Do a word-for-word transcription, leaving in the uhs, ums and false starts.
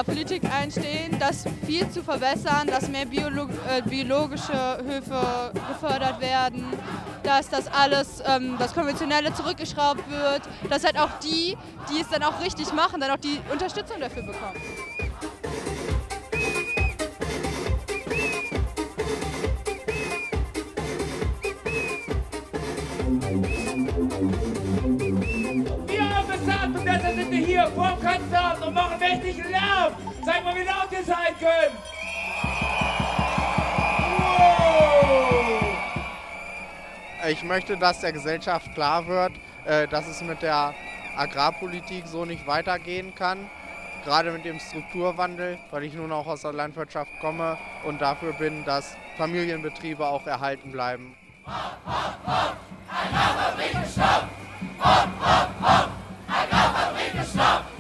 Agrarpolitik einstehen, das viel zu verbessern, dass mehr Biolo äh, biologische Höfe gefördert werden, dass das alles, ähm, das Konventionelle zurückgeschraubt wird, dass halt auch die, die es dann auch richtig machen, dann auch die Unterstützung dafür bekommen. Wir haben gesagt, und deshalb sind wir hier vor dem Kanzleramt und machen mächtigen Lärm. Zeig mal, wie laut ihr sein könnt. Wow. Ich möchte, dass der Gesellschaft klar wird, dass es mit der Agrarpolitik so nicht weitergehen kann. Gerade mit dem Strukturwandel, weil ich nun auch aus der Landwirtschaft komme und dafür bin, dass Familienbetriebe auch erhalten bleiben. Hopp, hopp, hopp, Agrarfabriken stopp! Hopp, hopp, hopp, Agrarfabriken stopp!